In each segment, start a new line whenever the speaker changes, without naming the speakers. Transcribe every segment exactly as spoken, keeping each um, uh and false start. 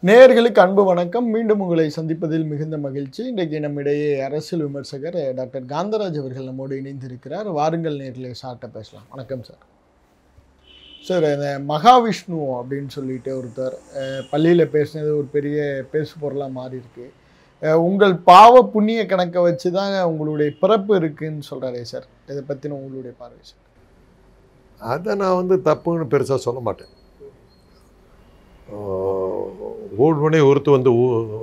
நேயர்களுக்கு அன்பு வணக்கம். மீண்டும் உங்களை சந்திப்பதில் மிகுந்த மகிழ்ச்சி. இன்றைக்கு நம்மிடையே அரசியல் விமர்சகர் டாக்டர் காந்தராஜ் அவர்கள் நம்மோடு இணைந்திருக்கிறார். வாருங்கள் நேயர்களே, சார்ட்ட பேசலாம். வணக்கம் சார். சார், இந்த மகாவிஷ்ணு அப்படின்னு சொல்லிட்டு ஒருத்தர் பள்ளியில் பேசினது ஒரு பெரிய பேசு பொருளாக மாறி இருக்கு. உங்கள் பாவ புண்ணிய கணக்கை வச்சு தான் உங்களுடைய பிறப்பு இருக்குன்னு சொல்கிறாரே சார், இதை பற்றின உங்களுடைய பார்வை சார்?
அதை நான் வந்து தப்புன்னு பெருசாக சொல்ல மாட்டேன். ஊழ்வனை ஒருத்து வந்து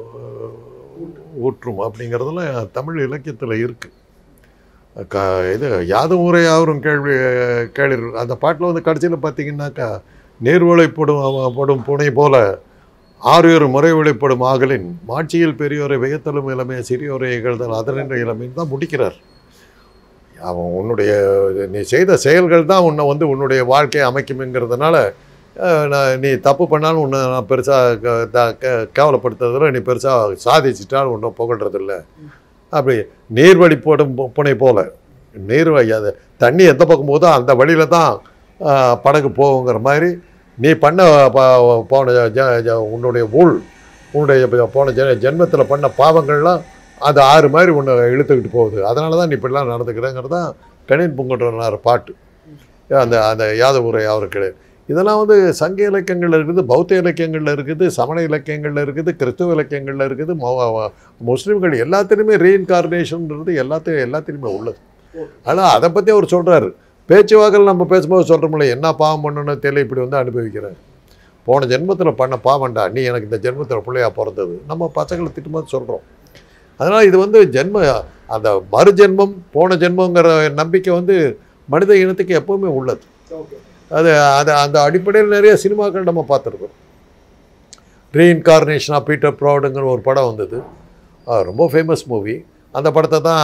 ஊற்றும் அப்படிங்கிறதுலாம் தமிழ் இலக்கியத்தில் இருக்குது. க இது யாதும் ஊரை யாவரும் கேள்வி கேள்வி அந்த பாட்டில் வந்து கடைசியில் பார்த்தீங்கன்னாக்கா, நீர்வளைப்படும் படும் புனை போல ஆறு முறை விளைப்படும் ஆகலின் மாட்சியில் பெரியோரை வியத்தலும் இளமையை சிறியோரை இகழ்தல் அதனின்ற இளமைன்னு தான் முடிக்கிறார். அவன் உன்னுடைய நீ செய்த செயல்கள் தான் உன்னை வந்து உன்னுடைய வாழ்க்கையை அமைக்கும்ங்கிறதுனால நான் நீ தப்பு பண்ணாலும் உன்னை நான் பெருசாக கேவலப்படுத்துறதில்ல, நீ பெருசாக சாதிச்சிட்டாலும் ஒன்றும் புகழ்றதில்ல. அப்படி நீர்வழி போடும் புனை போல் நீர் அது தண்ணி எந்த பக்கம் போதோ அந்த வழியில் தான் படகு போகுங்கிற மாதிரி நீ பண்ண போன உன்னுடைய ஊழ் உன்னுடைய போன ஜெ ஜென்மத்தில் பண்ண பாவங்கள்லாம் அது ஆறு மாதிரி உன்னை இழுத்துக்கிட்டு போகுது. அதனால தான் நீ இப்படிலாம் நடந்துக்கிறேங்கிறது தான் கணின் பூங்கொன்றனார் பாட்டு. அந்த அந்த யாதவ ஊரை அவருக்கு இதெல்லாம் வந்து சங்க இலக்கியங்களில் இருக்குது, பௌத்த இலக்கியங்களில் இருக்குது, சமண இலக்கியங்களில் இருக்குது, கிறிஸ்துவ இலக்கியங்களில் இருக்குது, முஸ்லீம்கள் எல்லாத்துலேயுமே ரீஇன்கார்னேஷன்ன்றது எல்லாத்தையும் எல்லாத்துலேயுமே உள்ளது. ஆனால் அதை பற்றி அவர் சொல்கிறாரு. பேச்சுவாக்கில் நம்ம பேசும்போது சொல்கிறோம்ல, என்ன பாவம் பண்ணணும்னு தெரியல, இப்படி வந்து அனுபவிக்கிறேன், போன ஜென்மத்தில் பண்ண பாவண்டா, நீ எனக்கு இந்த ஜென்மத்தில் பிள்ளையாக பிறந்தது, நம்ம பசங்களை திட்டும்போது சொல்கிறோம். அதனால் இது வந்து ஜென்ம அந்த மறு ஜென்மம் போன ஜென்மங்கிற நம்பிக்கை வந்து மனித இனத்துக்கு எப்போவுமே உள்ளது. அது அது அந்த அடிப்படையில் நிறைய சினிமாக்கள் நம்ம பார்த்துருக்கோம். ரீஇன்கார்னேஷன் ஆஃப் பீட்டர் ப்ரௌடுங்கிற ஒரு படம் வந்தது, ரொம்ப ஃபேமஸ் மூவி. அந்த படத்தை தான்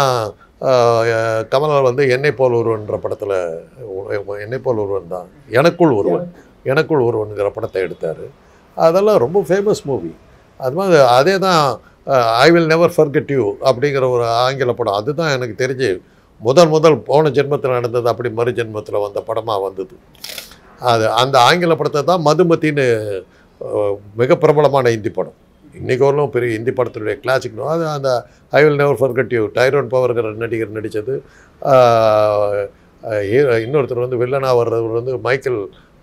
கமலால் வந்து என்னை போல் ஒருவன்ற படத்தில் என்னை போல் ஒருவன் தான் எனக்குள் ஒருவன் எனக்குள் ஒருவனுங்கிற படத்தை எடுத்தார். அதெல்லாம் ரொம்ப ஃபேமஸ் மூவி. அது மாதிரி அதே தான் I will never forget you அப்படிங்கிற ஒரு ஆங்கில படம். அதுதான் எனக்கு தெரிஞ்சு முதல் முதல் போன ஜென்மத்தில் நடந்தது அப்படி மறு ஜென்மத்தில் வந்த படமாக வந்தது. அது அந்த ஆங்கில படத்தை தான் மதுமத்தின்னு மிக பிரபலமான ஹிந்தி படம், இன்றைக்கு வரலும் பெரிய ஹிந்தி படத்தினுடைய கிளாசிக். அது அந்த I will never forget you Tyrone பவர்கிற நடிகர் நடித்தது. இன்னொருத்தர் வந்து வில்லனாக வர்றவர் வந்து மைக்கேல்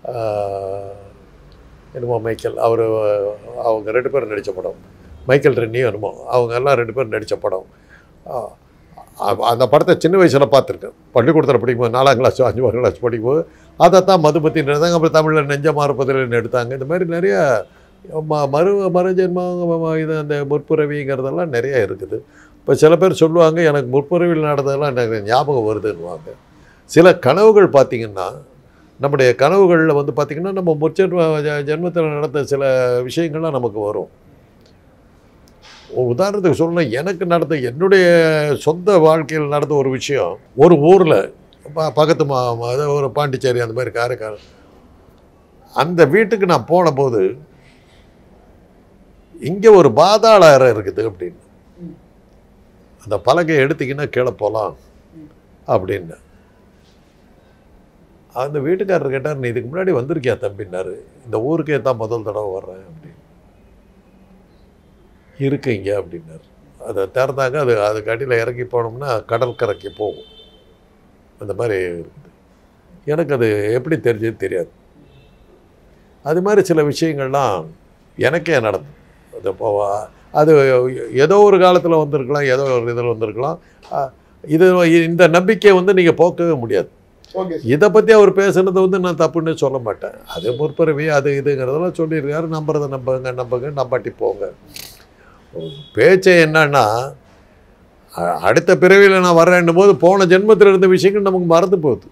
என்னமோ மைக்கேல் அவர் அவங்க ரெண்டு பேரும் நடித்த படம், மைக்கேல் ரென்னியும் என்னமோ அவங்க எல்லாம் ரெண்டு பேரும் நடித்த படம். அந்த படத்தை சின்ன வயசில் பார்த்துருக்கேன். பள்ளிக்கூடத்தில் படிக்கும்போது நாலாம் கிளாஸ் அஞ்சாம் கிளாஸ் படிக்கும்போது அதைத்தான் மதுபத்தின்னு எடுத்தாங்க. அப்புறம் தமிழில் நெஞ்ச மாறுபதில்னு எடுத்தாங்க. இந்த மாதிரி நிறைய ம மறு மறுஜென்மம் இது அந்த முற்புறவிங்கிறதெல்லாம் நிறையா இருக்குது. இப்போ சில பேர் சொல்லுவாங்க, எனக்கு முற்புறவில் நடந்ததெல்லாம் எனக்கு ஞாபகம் வருதுன்னுவாங்க. சில கனவுகள் பார்த்திங்கன்னா, நம்முடைய கனவுகளில் வந்து பார்த்திங்கன்னா நம்ம முற்ஜென்ம ஜென்மத்தில் நடந்த சில விஷயங்கள்லாம் நமக்கு வரும். உதாரணத்துக்கு சொல்லணும், எனக்கு நடந்த என்னுடைய சொந்த வாழ்க்கையில் நடந்த ஒரு விஷயம், ஒரு ஊரில் ப பக்கத்து மா அதாவது ஒரு பாண்டிச்சேரி அந்த மாதிரி காரைக்கால், அந்த வீட்டுக்கு நான் போன போது இங்கே ஒரு பாதாள அறை இருக்குது அப்படின்னு, அந்த பலகையை எடுத்திங்கன்னா கீழே போகலாம் அப்படின்னு. அந்த வீட்டுக்காரர் கேட்டார், நீ இதுக்கு முன்னாடி வந்திருக்கியா தம்பின்னாரு. இந்த ஊருக்கே தான் முதல் தடவை வர்றேன் அப்படின்னு. இருக்குங்க அப்படின்னாரு. அதை திறந்தாங்க, அது அதுக்கு அடியில் இறங்கி போனோம்னா கடற்கரைக்கு போகும். அந்த மாதிரி இருக்குது. எனக்கு அது எப்படி தெரிஞ்சது தெரியாது. அது மாதிரி சில விஷயங்கள்லாம் எனக்கே நடந்தது. அது இப்போ அது ஏதோ ஒரு காலத்தில் வந்திருக்கலாம், ஏதோ ஒரு இதில் வந்திருக்கலாம். இது இந்த நம்பிக்கையை வந்து நீங்கள் போக்கவே முடியாது. இதை பற்றி அவர் பேசுனதை வந்து நான் தப்புன்னு சொல்ல மாட்டேன். அது முற்புறவி அது இதுங்கிறதெல்லாம் சொல்லியிருக்காரு. நம்புறதை நம்புங்க நம்புங்க நம்பாட்டி போங்க. பேச்சை என்னன்னா, அடுத்த பிறவியில் நான் வர்றேன்னும் போது போன ஜென்மத்தில் இருந்த விஷயங்கள் நமக்கு மறந்து போகுது.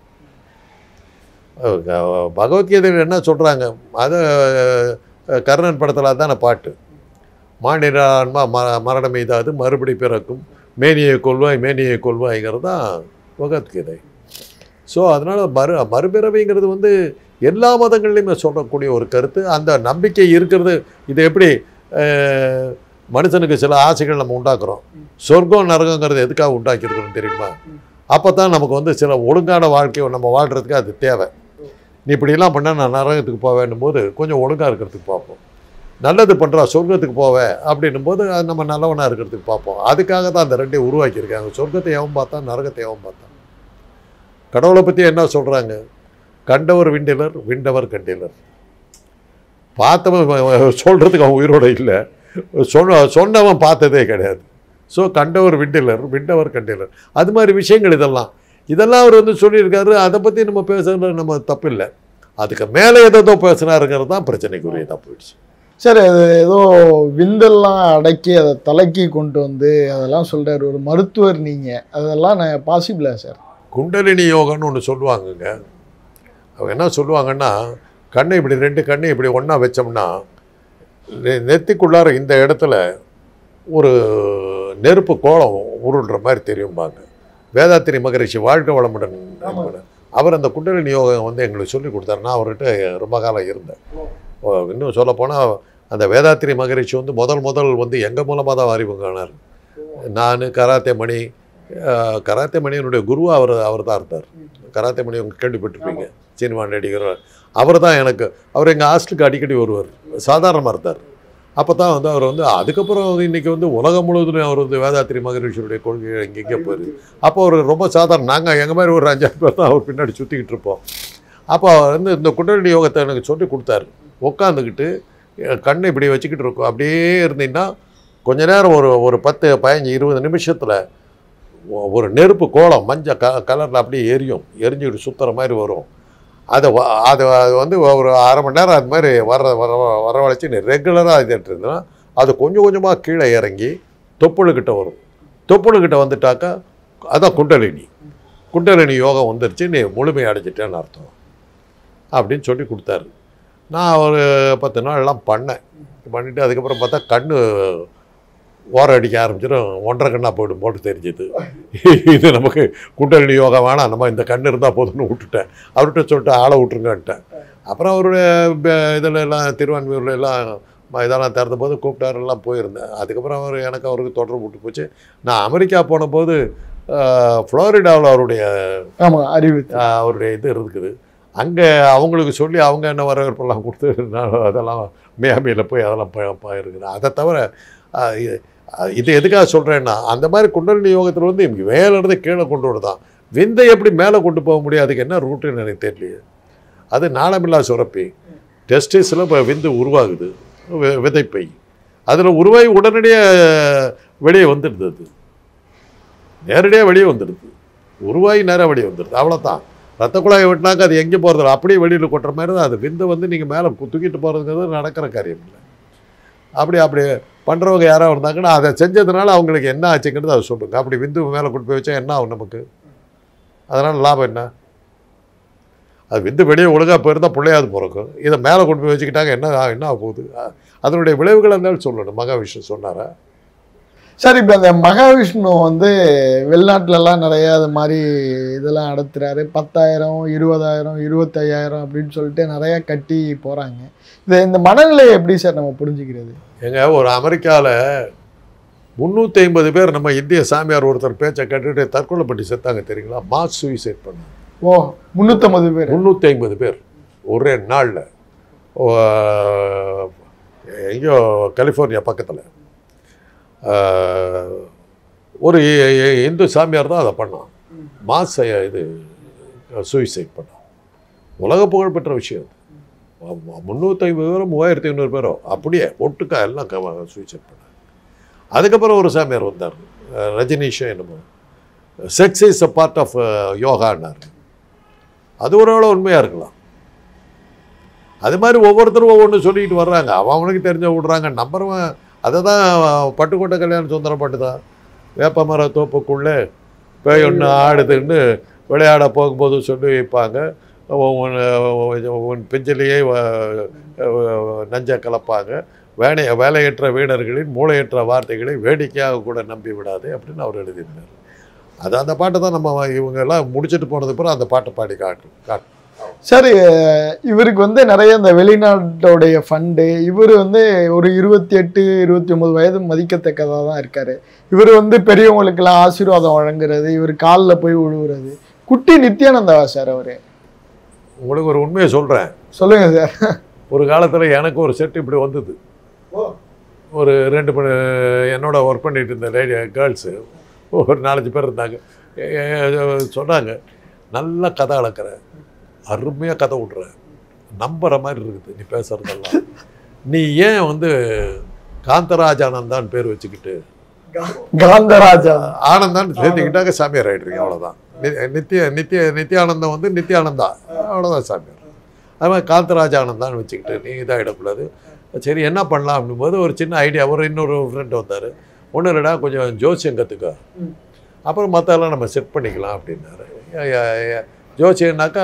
பகவத்கீதையில் என்ன சொல்கிறாங்க, அது கர்ணன் படத்தில் தானே பாட்டு, மாநிலான்மா ம மரணம் எய்தாது மறுபடி பிறக்கும் மேனியை கொள்வாய் மேனியை கொள்வாய்ங்கிறது தான் பகவத்கீதை. ஸோ அதனால் மறு மறுபிறவிங்கிறது வந்து எல்லா மதங்கள்லையுமே சொல்லக்கூடிய ஒரு கருத்து. அந்த நம்பிக்கை இருக்கிறது. இது எப்படி மனுஷனுக்கு சில ஆசைகள் நம்ம உண்டாக்குறோம். சொர்க்கம் நரகங்கிறது எதுக்காக உண்டாக்கியிருக்கிறோம் தெரியுமா? அப்போ தான் நமக்கு வந்து சில ஒழுங்கான வாழ்க்கையை நம்ம வாழ்கிறதுக்கு அது தேவை. நீ இப்படிலாம் பண்ணால் நான் நரகத்துக்கு போவேன்னும் போது கொஞ்சம் ஒழுங்காக இருக்கிறதுக்கு பார்ப்போம். நல்லது பண்ணுறா சொர்க்கத்துக்கு போவேன் அப்படின்னும் போது அது நம்ம நல்லவனாக இருக்கிறதுக்கு பார்ப்போம். அதுக்காக தான் அந்த ரெண்டையும் உருவாக்கியிருக்காங்க. சொர்க்கத்தை எவன் பார்த்தா, நரகத்தை எவன் பார்த்தா. கடவுளை பற்றி என்ன சொல்கிறாங்க? கண்டவர் விண்டிலர், விண்டவர் கண்டிலர். பார்த்தவன் சொல்கிறதுக்கு அவன் உயிரோடு இல்லை, சொன்ன சொன்னவன் பார்த்ததே கிடையாது. ஸோ கண்டவர் விண்டிலர், விண்டவர் கண்டிலர். அது மாதிரி விஷயங்கள் இதெல்லாம் இதெல்லாம் அவர் வந்து சொல்லியிருக்காரு. அதை பற்றி நம்ம பேசுறது நம்ம தப்பு இல்லை. அதுக்கு மேலே எதோ பேசுனாருங்கிறது தான் பிரச்சனைக்குரியதாக போயிடுச்சு.
சரி, அது ஏதோ விந்தெல்லாம் அடக்கி அதை தலைக்கி கொண்டு வந்து அதெல்லாம் சொல்கிறார் ஒரு மருத்துவர். நீங்கள் அதெல்லாம் நான் பாசிபிளா சார்?
குண்டலினி யோகம்னு ஒன்று சொல்லுவாங்கங்க. அவங்க என்ன சொல்லுவாங்கன்னா, கண்ணை இப்படி ரெண்டு கண்ணை இப்படி ஒன்றா வச்சோம்னா நெத்திக்குள்ளார இந்த இடத்துல ஒரு நெருப்பு கோலம் உருள்ற மாதிரி தெரியும்பாங்க. வேதாத்திரி மகரிஷி வாழ்க வளமுடன் அவர் அந்த குண்டலினி யோகம் வந்து எங்களுக்கு சொல்லி கொடுத்தாரு. நான் அவர்கிட்ட ரொம்ப காலம் இருந்தேன். இன்னும் சொல்லப்போனால் அந்த வேதாத்திரி மகரிஷி வந்து முதல் முதல் வந்து எங்கள் மூலமாக தான் அறிமுகமானார். நான் கராத்தே மணி கராத்தே மணியனுடைய குருவாக அவர் அவர் தான் இருந்தார். கராத்தே மணி அவங்க கேள்விப்பட்டிருப்பீங்க, சினிமா நடிகர். அவர் தான் எனக்கு, அவர் எங்கள் ஹாஸ்டலுக்கு அடிக்கடி வருவார், சாதாரணமாக இருந்தார். அப்போ தான் வந்து அவர் வந்து அதுக்கப்புறம் வந்து இன்றைக்கி வந்து உலகம் முழுவதும் அவர் வந்து வேதாத்திரி மகரிஷியுடைய கொள்கை எங்கெங்கே போயிடுது. அப்போ அவர் ரொம்ப சாதாரண, நாங்கள் எங்கள் மாதிரி ஒரு அஞ்சாறு பேர் தான் அவர் பின்னாடி சுற்றிக்கிட்டு இருப்போம். அப்போ அவர் வந்து இந்த குண்டலினி யோகத்தை எனக்கு சொல்லி கொடுத்தாரு. உட்காந்துக்கிட்டு கண்ணை இப்படி வச்சுக்கிட்டு இருக்கோம். அப்படியே இருந்தீங்கன்னா கொஞ்ச நேரம் ஒரு ஒரு பத்து பதினஞ்சு இருபது நிமிஷத்தில் ஒரு நெருப்பு கோலம் மஞ்சள் க கலரில் அப்படியே எரியும், எரிஞ்சுக்கிட்டு சுற்றுற மாதிரி வரும். அதை அதை வந்து ஒரு அரை மணி நேரம் அது மாதிரி வர வர வரவழைச்சி நீ ரெகுலராக இதுட்டு இருந்தோன்னா அது கொஞ்சம் கொஞ்சமாக கீழே இறங்கி தொப்புளுக்கிட்ட வரும். தொப்புளுக்கிட்ட வந்துட்டாக்கா அதான் குண்டலினி. குண்டலினி யோகம் வந்துருச்சு, நீ முழுமை அடைஞ்சிட்டேன்னு அர்த்தம் அப்படின்னு சொல்லி கொடுத்தாரு. நான் ஒரு பத்து நாள்லாம் பண்ணேன். பண்ணிவிட்டு அதுக்கப்புறம் பார்த்தா கண் ஓரம் அடிக்க ஆரம்பிச்சிடும், ஒன்றரை கண்ணாக போய்டும் போட்டு தெரிஞ்சுது. இது நமக்கு குண்டலினி யோகா வேணாம், நம்ம இந்த கண் இருந்தால் போதும்னு விட்டுட்டேன். அவர்கிட்ட சொல்லிட்டு ஆளை விட்டுருங்கன்ட்டேன். அப்புறம் அவருடைய இதில் எல்லாம் திருவான்மையூரில் எல்லாம் இதெல்லாம் திறந்த போது கூப்பிட்டாரெல்லாம் போயிருந்தேன். அதுக்கப்புறம் அவர் எனக்கு அவருக்கு தொடர்பு விட்டு போச்சு. நான் அமெரிக்கா போன போது ஃப்ளோரிடாவில் அவருடைய
ஆமாம் அறிவு
அவருடைய இது இருக்குது. அங்கே அவங்களுக்கு சொல்லி அவங்க என்ன வரவேற்பெல்லாம் கொடுத்து நான் அதெல்லாம் மியாமியில் போய் அதெல்லாம் போயிருக்குது. அதை தவிர இது எதுக்காக சொல்கிறேன்னா, அந்த மாதிரி குண்டலினி யோகத்தில் வந்து மேலே இருந்து கீழே கொண்டு வரதான். விந்தை எப்படி மேலே கொண்டு போக முடியும்? அதுக்கு என்ன ரூட்டுன்னு எனக்கு தெரியலையே. அது நாளமில்லா சுரப்பி டெஸ்டிஸில் இப்போ விந்து உருவாகுது, விதைப்பை. அதில் உருவாகி உடனடியாக வெளியே வந்துடுது. அது நேரடியாக வெளியே வந்துடுது, உருவாகி நேராக வெளியே வந்துடுது, அவ்வளோதான். ரத்த குழாயை விட்டினாக்க அது எங்கே போகிறது, அப்படியே வெளியில் கொட்டுற மாதிரி தான். அது விந்து வந்து நீங்கள் மேலே தூக்கிட்டு போகிறதுங்கிறது நடக்கிற காரியம் இல்லை. அப்படி அப்படி பண்ணுறவங்க யாராவது இருந்தாங்கன்னா அதை செஞ்சதுனால அவங்களுக்கு என்ன ஆச்சுங்கிறது அதை சொல்லுங்க. அப்படி விந்து மேலே கொண்டு போய் வச்சா என்ன ஆகும் நமக்கு? அதனால் லாபம் என்ன? அது விந்து வெளியே ஒழுங்காக போயிருந்தால் பிள்ளையாவது பிறக்கும். இதை மேலே கொண்டு போய் வச்சுக்கிட்டாங்க, என்ன என்ன ஆக போகுது? அதனுடைய விளைவுகள் இருந்தாலும் சொல்லணும். மகாவிஷ்ணு சொன்னாரா?
சார், இப்போ அந்த மகாவிஷ்ணு வந்து வெளிநாட்டிலலாம் நிறைய அது மாதிரி இதெல்லாம் நடத்துகிறாரு. பத்தாயிரம் இருபதாயிரம் இருபத்தையாயிரம் அப்படின்னு சொல்லிட்டு நிறையா கட்டி போகிறாங்க. இது இந்த மனநிலையை எப்படி சார் நம்ம புரிஞ்சுக்கிறது?
எங்க ஒரு அமெரிக்காவில் முந்நூற்றி ஐம்பது பேர் நம்ம இந்திய சாமியார் ஒருத்தர் பேச்சை கேட்டுட்டு தற்கொலை பண்ணி செத்தாங்க தெரியுங்களா? மாஸ் சூசைட் பண்ணாங்க.
ஓ, முந்நூற்றம்பது பேர்
முந்நூற்றி ஐம்பது பேர் ஒரே நாளில். எங்கேயோ கலிஃபோர்னியா பக்கத்தில் ஒரு இந்து சாமியார் தான் அதை பண்ணான். மாஸ் இது சூசைட் பண்ணான். உலக புகழ்பெற்ற விஷயம் அது. முந்நூற்றி ஐம்பது பேரோ மூவாயிரத்தி ஐநூறு பேரோ அப்படியே ஒட்டுக்கா எல்லாம் சூசைட் பண்ணாங்க. அதுக்கப்புறம் ஒரு சாமியார் வந்தார், ரஜினிஷா என்னமோ, sex is a part of யோகான்னார். அது ஒரு அளவு உண்மையாக இருக்கலாம். அது மாதிரி ஒவ்வொருத்தரும் ஒவ்வொன்று சொல்லிக்கிட்டு வர்றாங்க. அவனுக்கு தெரிஞ்ச விடுறாங்க. நம்புறவன் அதை தான் பட்டுக்கோட்டை கல்யாண சுந்தரம் பாட்டு தான். வேப்ப மர தோப்புக்குள்ளே பேய் ஒன்று ஆடுதுன்னு விளையாட போகும்போது சொல்லி வைப்பாங்க. உன் பிஞ்சிலேயே நஞ்சை கலப்பாங்க. வேலை வேலையற்ற வீணர்களின் மூளையற்ற வார்த்தைகளை வேடிக்கையாக கூட நம்பி விடாது அப்படின்னு அவர் எழுதியிருந்தார். அது அந்த பாட்டை தான் நம்ம இவங்கெல்லாம் முடிச்சுட்டு போனது பிறகு அந்த பாட்டை பாடி காட்டு காட்டு
சார், இவருக்கு வந்து நிறைய இந்த வெளிநாட்டோடைய ஃபண்டு, இவர் வந்து ஒரு இருபத்தி எட்டு இருபத்தி ஒன்பது வயது மதிக்கத்தக்கதாக தான் இருக்கார். இவர் வந்து பெரியவங்களுக்கெல்லாம் ஆசீர்வாதம் வழங்குறது, இவர் காலில் போய் விழுவுறது. குட்டி நித்யானந்தாவா சார் அவர்?
உங்களுக்கு ஒரு உண்மையை சொல்கிறேன்.
சொல்லுங்கள் சார்.
ஒரு காலத்தில் எனக்கு ஒரு செட்டு இப்படி வந்தது. ஒரு ரெண்டு மூணு என்னோட ஒர்க் பண்ணிட்டு இருந்த லேடி கேர்ள்ஸு ஒரு நாலஞ்சு பேர் இருந்தாங்க. சொன்னாங்க, நல்லா கதை அளக்கிற, அருமையாக கதை விட்ற, நம்புற மாதிரி இருக்குது நீ பேசுகிறதெல்லாம். நீ ஏன் வந்து காந்தராஜ் ஆனந்தான்னு பேர் வச்சுக்கிட்டு
காந்தராஜா
ஆனந்தான்னு சேர்த்துக்கிட்டாங்க சாமியார் ஆகிடுறீங்க. அவ்வளோதான். நித்திய நித்திய நித்யானந்தம் வந்து நித்யானந்தா, அவ்வளோதான் சாமியார். அது மாதிரி காந்தராஜ் ஆனந்தான்னு வச்சுக்கிட்டு நீ இதாகிடக்கூடாது. சரி என்ன பண்ணலாம் அப்படின்போது ஒரு சின்ன ஐடியா, ஒரு இன்னொரு ஃப்ரெண்டு வந்தார். ஒன்று இல்லைடா கொஞ்சம் ஜோசியம் கற்றுக்க, அப்புறம் மற்றெல்லாம் நம்ம செட் பண்ணிக்கலாம் அப்படின்னாரு. ஜோசியம்னாக்கா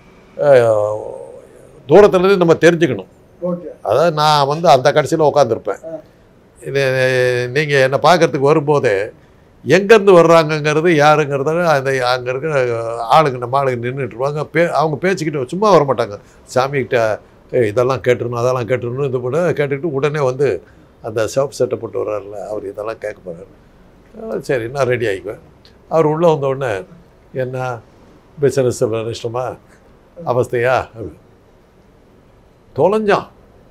தூரத்துலேருந்து நம்ம தெரிஞ்சுக்கணும். அதாவது நான் வந்து அந்த கடைசியில் உட்காந்துருப்பேன். இது நீங்கள் என்னை பார்க்குறதுக்கு வரும்போதே எங்கேருந்து வர்றாங்கங்கிறது யாருங்கிறத அந்த அங்கே இருக்கிற ஆளுங்க நம்ம ஆளுங்க நின்றுட்டுருவாங்க. பே அவங்க பேச்சுக்கிட்டு சும்மா வர மாட்டாங்க. சாமிக்கிட்ட இதெல்லாம் கேட்டுருணும் அதெல்லாம் கேட்டுருணும் இது பண்ண கேட்டுக்கிட்டு உடனே வந்து அந்த ஷாப் செட்டை போட்டு வர்றாருல அவர் இதெல்லாம் கேட்க போகிறாரு. சரி நான் ரெடி ஆகிக்குவேன். அவர் உள்ளே வந்தோடனே என்ன பிஸ்னஸ் இஷ்டமா அவஸ்தையா தொலைஞ்சான்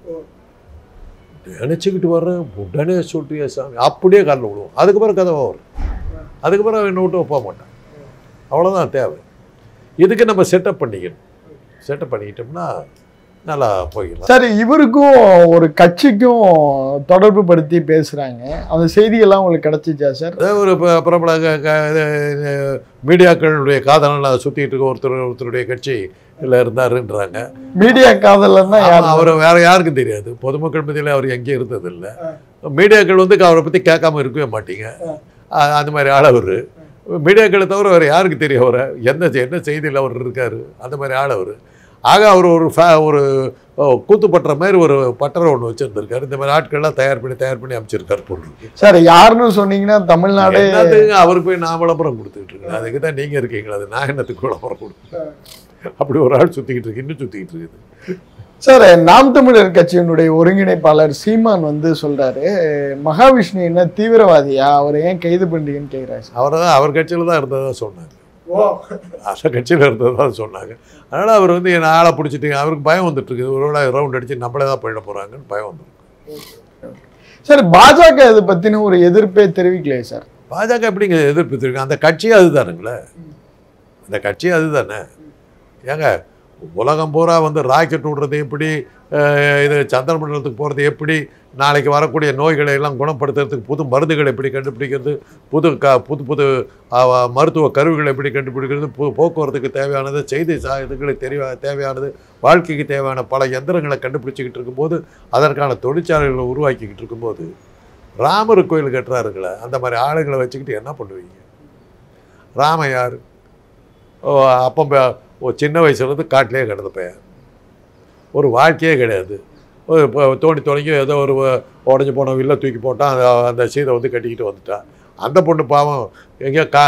நினச்சிக்கிட்டு வர்றேன். உடனே சொல்லிட்டியா சாமி, அப்படியே காலில் விடுவோம். அதுக்கப்புறம் கதை வரும். அதுக்கப்புறம் என்னை விட்டு போக மாட்டேன். அவ்வளோதான் தேவை. இதுக்கு நம்ம செட்டப் பண்ணிக்கணும். செட்டப் பண்ணிக்கிட்டோம்னா நல்லா போய்க்கலாம்.
சரி, இவருக்கும் ஒரு கட்சிக்கும் தொடர்பு படுத்தி பேசுகிறாங்க. அந்த செய்தியெல்லாம் உங்களுக்கு கிடச்சிச்சா சார்?
அதாவது ஒரு பிரபல மீடியாக்களுடைய காதலெல்லாம் சுற்றிட்டு இருக்க ஒருத்தர் ஒருத்தருடைய கட்சி இல்லை இருந்தாருன்றாங்க.
மீடியா காதலன்னா யார்?
அவர் வேற யாருக்கும் தெரியாது. பொதுமக்கள் மத்தியில் அவர் எங்கேயும் இருந்ததில்லை. மீடியாக்கள் வந்து அவரை பற்றி கேட்காம இருக்கவே மாட்டீங்க. அந்த மாதிரி ஆள் அவர். மீடியாக்களை தவிர வேறு யாருக்கு தெரியும் அவரை என்ன என்ன செய்தியில் அவர் இருக்கார்? அந்த மாதிரி ஆள் அவர். ஆக அவர் ஒரு ஃபே ஒரு கூத்து பட்டுற மாதிரி ஒரு பட்டறை ஒன்று வச்சுருந்துருக்காரு. இந்த மாதிரி ஆட்கள்லாம் தயார் பண்ணி தயார் பண்ணி அமைச்சிருக்காரு பொண்ணு.
சார் யாருன்னு சொன்னீங்கன்னா தமிழ்நாடு
அவருக்கு போய் நான் விளம்பரம் கொடுத்துக்கிட்டு இருக்கேன். அதுக்கு தான் நீங்கள் இருக்கீங்களா? அது நான் என்னத்துக்கு விளம்பரம் கொடுப்பேன்? அப்படி ஒரு ஆள் சுற்றிக்கிட்டு இருக்கு, இன்னும் சுற்றிக்கிட்டு இருக்குது.
சார், நாம் தமிழர் கட்சியினுடைய ஒருங்கிணைப்பாளர் சீமான் வந்து சொல்றாரு, மகாவிஷ்ணு என்ன தீவிரவாதியா, அவரை ஏன் கைது பண்ணுறீங்கன்னு கேட்குறாரு.
அவரை தான் அவர் கட்சியில் தான் இருந்ததாக சொன்னாங்க. அந்த கட்சியில் இருந்ததான் சொன்னாங்க. அதனால் அவர் வந்து என் ஆளை பிடிச்சிட்டு அவருக்கு பயம் வந்துட்டுருக்குது. ஒரு வேளை ரவுண்ட் அடித்து நம்மளே தான் போயிட போகிறாங்கன்னு பயம் வந்துருக்கு.
சார், பாஜக இதை பற்றின ஒரு எதிர்ப்பே தெரிவிக்கலையே சார்?
பாஜக எப்படிங்க எதிர்ப்பு தெரிவிக்க? அந்த கட்சியே அதுதானுங்களே. அந்த கட்சியே அதுதானே. ஏங்க உலகம் பூரா வந்து ராக்கெட் விடுறது எப்படி, இது சந்திர மண்டலத்துக்கு போகிறது எப்படி, நாளைக்கு வரக்கூடிய நோய்களை எல்லாம் குணப்படுத்துறதுக்கு புது மருந்துகள் எப்படி கண்டுபிடிக்கிறது, புது க புது புது மருத்துவ கருவிகளை எப்படி கண்டுபிடிக்கிறது, புது போக்குவரத்துக்கு தேவையானது, செய்தி சாதனங்களுக்கு தெரிய தேவையானது, வாழ்க்கைக்கு தேவையான பல எந்திரங்களை கண்டுபிடிச்சிக்கிட்டு இருக்கும்போது, அதற்கான தொழிற்சாலைகளை உருவாக்கிக்கிட்டு இருக்கும்போது ராமர் கோயில் கட்டுறாருங்களே, அந்த மாதிரி ஆளுங்களை வச்சுக்கிட்டு என்ன பண்ணுவீங்க? ராம யார்? அப்போ சின்ன வயசுலேருந்து காட்டிலே கிடந்த பையன், ஒரு வாழ்க்கையே கிடையாது. இப்போ தோண்டி தொடங்கி ஏதோ ஒரு உடஞ்சி போன வில்ல தூக்கி போட்டான், அந்த அந்த சீதை வந்து கட்டிக்கிட்டு வந்துட்டான். அந்த பொண்ணு பாவம் எங்கேயோ கா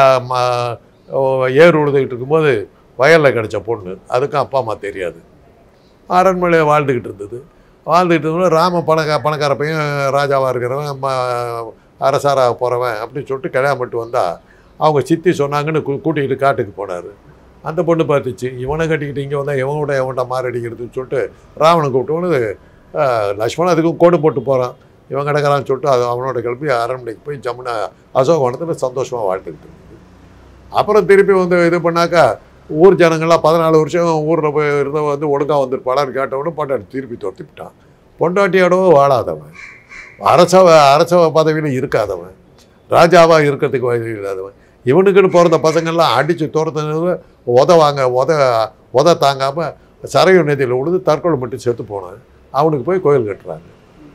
ஏர் உழுதுகிட்டு இருக்கும்போது வயலில் கிடச்ச பொண்ணு, அதுக்கும் அப்பா அம்மா தெரியாது, அரண்மனையில் வாழ்ந்துக்கிட்டு இருந்தது. வாழ்ந்துக்கிட்டு இருந்தது ராம பணக்கா பணக்கார பையன், ராஜாவாக இருக்கிறவன், ம அரசாராக போகிறவன் அப்படின்னு சொல்லிட்டு கல்யாணம் பண்ணிட்டு வந்தால் அவங்க சித்தி சொன்னாங்கன்னு கூட்டிக்கிட்டு காட்டுக்கு போனார். அந்த பொண்ணு பார்த்துச்சு, இவனை கட்டிக்கிட்டு இங்கே வந்தால் இவனோட எவன்கிட்ட மாரடிக்கிறதுன்னு சொல்லிட்டு ராவனை கூப்பிட்டவனு லக்ஷ்மணன் அதுக்கும் கோடு போட்டு போகிறான். இவன் கிடக்கிறான்னு சொல்லிட்டு அது அவனோட கிளம்பி அரண்மனைக்கு போய் ஜமுனா அசோகவனத்தில் சந்தோஷமாக வாழ்த்துக்கிட்டு இருந்தது. அப்புறம் திருப்பி வந்து இது பண்ணாக்கா ஊர் ஜனங்கள்லாம் பதினாலு வருஷம் ஊரில் போய் இருந்த வந்து ஒழுங்காக வந்துருப்பாளான்னு கேட்டவனும் பொண்டாட்டி திருப்பி துரத்திவிட்டான். பொண்டாட்டியோடவும் வாழாதவன், அரச அரச பதவியில் இருக்காதவன், ராஜாவாக இருக்கிறதுக்கு வழி இல்லாதவன், இவனுக்குன்னு பிறந்த பசங்கள்லாம் அடித்து துரத்துனது உத வாங்க உத உத தாங்காமல் சரையு நதியில் விழுந்து தற்கொலை மட்டும் செத்து போனான். அவனுக்கு போய் கோயில் கட்டுறாங்க.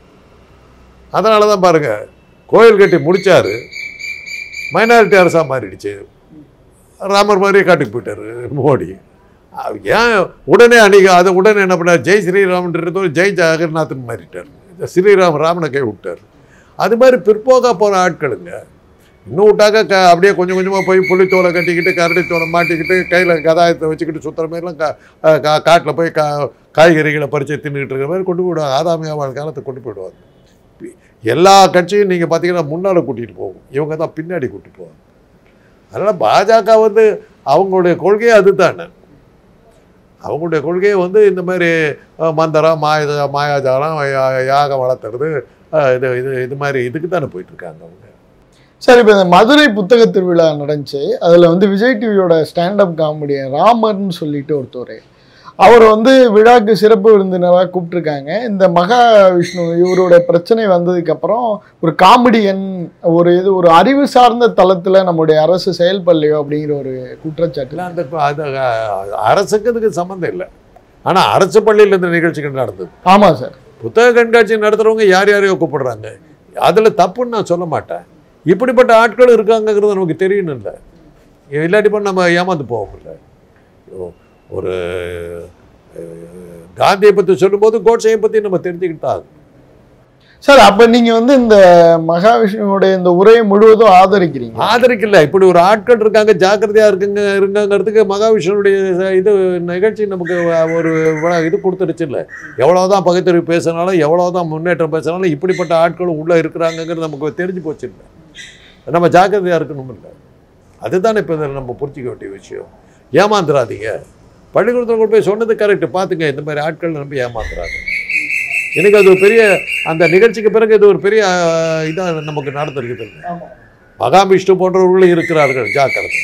அதனால தான் பாருங்கள், கோயில் கட்டி முடித்தார், மைனாரிட்டி அரசாக மாறிடுச்சு. ராமர் மாதிரியே காட்டுக்கு போயிட்டார் மோடி. ஏன் உடனே அன்றைக்கி அதை உடனே என்ன பண்ணார், ஜெய் ஸ்ரீராமன்றது ஜெய் ஜெகநாத்னு மாறிட்டார். ஸ்ரீராம் ராமனை கை விட்டார். அது மாதிரி பிற்போக்காக போகிற ஆட்களுங்க. இன்னும் விட்டாக்க க அப்படியே கொஞ்சம் கொஞ்சமாக போய் புளித்தோலை கட்டிக்கிட்டு கரடித்தோலை மாட்டிக்கிட்டு கையில் கதாயத்தை வச்சுக்கிட்டு சுற்றுற மாதிரிலாம் கா காட்டில் போய் கா காய்கறிகளை பறித்து தின்னுக்கிட்டு இருக்கிற மாதிரி கொண்டு போயிடுவாங்க. ஆதாமியாக காலத்தை கொண்டு போயிடுவாங்க. எல்லா கட்சியும் நீங்கள் பார்த்தீங்கன்னா முன்னால் கூட்டிகிட்டு போகும், இவங்க தான் பின்னாடி கூட்டிகிட்டு போவாங்க. அதனால் பாஜக வந்து அவங்களுடைய கொள்கையே அது தானே. அவங்களுடைய கொள்கையை வந்து இந்த மாதிரி மந்திரம் மாய மாயாஜாலம் யாகம் வளர்த்துறது, இது இது இது மாதிரி இதுக்கு தானே போயிட்டுருக்காங்க அவங்க.
சார், இப்போ இந்த மதுரை புத்தக திருவிழா நடந்துச்சு. அதில் வந்து விஜய் டிவியோட ஸ்டாண்டப் காமெடியன் ராமர்னு சொல்லிட்டு ஒருத்தர், அவர் வந்து விழாக்கு சிறப்பு விருந்தினராக கூப்பிட்டுருக்காங்க. இந்த மகா விஷ்ணு இவரோட பிரச்சனை வந்ததுக்கப்புறம் ஒரு காமெடியன் ஒரு இது ஒரு அறிவு சார்ந்த தளத்தில் நம்முடைய அரசு செயல்படலையோ அப்படிங்கிற ஒரு குற்றச்சாட்டு.
அந்த அது அரசுக்கு இதுக்கு சம்மந்தம் இல்லை. ஆனால் அரசு பள்ளியில் இந்த நிகழ்ச்சிகள் நடந்தது.
ஆமாம் சார்.
புத்தக கண்காட்சி நடத்துகிறவங்க யார் யாரையோ கூப்பிடுறாங்க. அதில் தப்புன்னு நான் சொல்ல மாட்டேன். இப்படிப்பட்ட ஆட்கள் இருக்காங்கிறது நமக்கு தெரியணும். இல்லை இல்லாட்டி பண்ண நம்ம ஏமாந்து போவோம். இல்லை ஒரு காந்தியை பற்றி சொல்லும்போது கோட்சையை பற்றி நம்ம தெரிஞ்சுக்கிட்டா
சார். அப்போ நீங்கள் வந்து இந்த மகாவிஷ்ணுவோடைய இந்த உரையை முழுவதும் ஆதரிக்கிறீங்க?
ஆதரிக்கல. இப்படி ஒரு ஆட்கள் இருக்காங்க, ஜாக்கிரதையாக இருக்குங்க இருங்கிறதுக்கு மகாவிஷ்ணுடைய இது நிகழ்ச்சி நமக்கு ஒரு இது கொடுத்துருச்சு. இல்லை எவ்வளோதான் பகுத்தறிவு பேசினாலும் எவ்வளோதான் முன்னேற்றம் பேசினாலும் இப்படிப்பட்ட ஆட்களும் உள்ளே இருக்கிறாங்கங்கிறது நமக்கு தெரிஞ்சு போச்சு. இல்லை நம்ம ஜாக்கிரதையாக இருக்கணும். இல்லை அதுதான் இப்போ இதில் நம்ம புரிஞ்சிக்க வேண்டிய விஷயம். ஏமாந்துடாதீங்க. பள்ளிக்கூடத்தில் கொண்டு போய் சொன்னது கரெக்டு. பார்த்துங்க, இந்த மாதிரி ஆட்கள் நம்பி ஏமாத்துறாங்க. எனக்கு அது ஒரு பெரிய அந்த நிகழ்ச்சிக்கு பிறகு இது ஒரு பெரிய இதாக நமக்கு நடந்திருக்குது. மகாவிஷ்ணு போன்றவர்களும் இருக்கிறார்கள், ஜாக்கிரதை.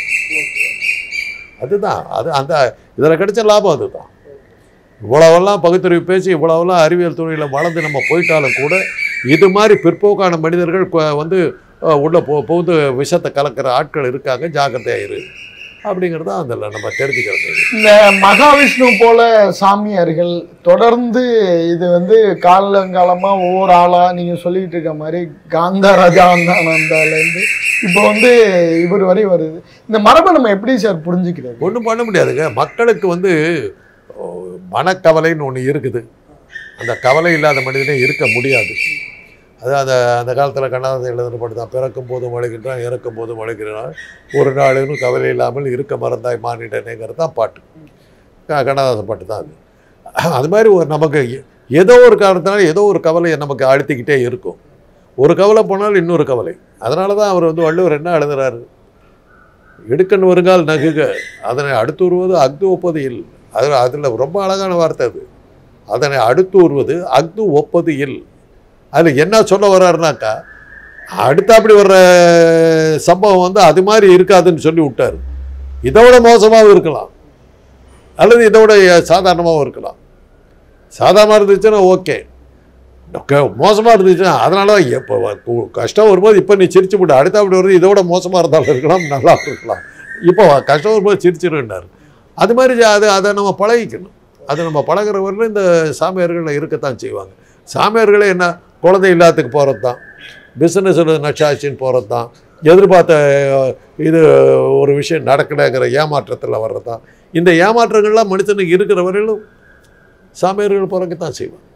அதுதான் அது அந்த இதில் கிடைச்ச லாபம் அதுதான். இவ்வளவெல்லாம் பகுத்தறிவு பேசி இவ்வளவெல்லாம் அறிவியல் துறையில் வளர்ந்து நம்ம போயிட்டாலும் கூட இது மாதிரி பிற்போக்கான மனிதர்கள் வந்து உள்ள போ போது விஷத்தை கலக்கிற ஆட்கள் இருக்காங்க, ஜாக்கிரதையாக இரு அப்படிங்கிறது தான் அதில் நம்ம தெரிஞ்சுக்கிறது.
இந்த மகாவிஷ்ணு போல சாமியார்கள் தொடர்ந்து இது வந்து காலங்காலமாக ஒவ்வொரு ஆளாக நீங்கள் சொல்லிகிட்டு இருக்க மாதிரி காந்தாராஜா வந்தாலேருந்து இப்போ வந்து இவர் வரை வருது. இந்த மரபை நம்ம எப்படி சார் புரிஞ்சுக்கிறது?
ஒன்றும் பண்ண முடியாதுங்க. மக்களுக்கு வந்து மனக்கவலைன்னு ஒன்று இருக்குது. அந்த கவலை இல்லாத மனிதனே இருக்க முடியாது. அது அந்த அந்த காலத்தில் கண்ணதாசன் எழுதப்பட்டு தான், பிறக்கும் போதும் வளைகின்றான் இறக்கும் போதும் வளைகிறான் ஒரு நாளுன்னு கவலை இல்லாமல் இருக்க மறந்தாய் மாறிட்டேனேங்கிறது தான் பாட்டு. கண்ணதாசன் பாட்டு தான் அது. அது மாதிரி ஒரு நமக்கு ஏதோ ஒரு காரணத்தினால ஏதோ ஒரு கவலையை நமக்கு அழுத்திக்கிட்டே இருக்கும். ஒரு கவலை போனால் இன்னொரு கவலை. அதனால தான் அவர் வந்து வள்ளுவர் என்ன எழுதுறாரு, எடுக்கன் வருங்கால் நகுக அதனை அடுத்து வருவது அக்து ஒப்பது இல். அதில் அதில் ரொம்ப அழகான வார்த்தை அது. அதனை அடுத்து வருவது அக்து ஒப்பது இல். அதில் என்ன சொல்ல வர்றாருனாக்கா, அடுத்த அப்படி வர்ற சம்பவம் வந்து அது மாதிரி இருக்காதுன்னு சொல்லி விட்டார். இதோட மோசமாகவும் இருக்கலாம், அல்லது இதோட சாதாரணமாகவும் இருக்கலாம். சாதாரணமாக இருந்துச்சுன்னா ஓகே, மோசமாக இருந்துச்சுன்னா அதனால எப்போ கஷ்டம் வரும்போது இப்போ நீ சிரிச்சு விட்டு அடுத்த அப்படி வருது இதோட மோசமாக இருந்தாலும் இருக்கலாம், நல்லா இருக்கலாம். இப்போ கஷ்டம் வரும்போது சிரிச்சிருந்தார். அது மாதிரி அது அதை நம்ம பழகிக்கணும். அதை நம்ம பழகிற வரல இந்த சாமியார்கள் இருக்கத்தான் செய்வாங்க. சாமியார்களே என்ன, குழந்தை இல்லாததுக்கு போகிறது தான், பிஸ்னஸில் நச்சாச்சின்னு போகிறது தான், எதிர்பார்த்த இது ஒரு விஷயம் நடக்கலைங்கிற ஏமாற்றத்தில் வர்றது தான். இந்த ஏமாற்றங்கள்லாம் மனுஷனுக்கு இருக்கிற வரையிலும் சாமியார்கள் பிறகு தான் செய்வாங்க.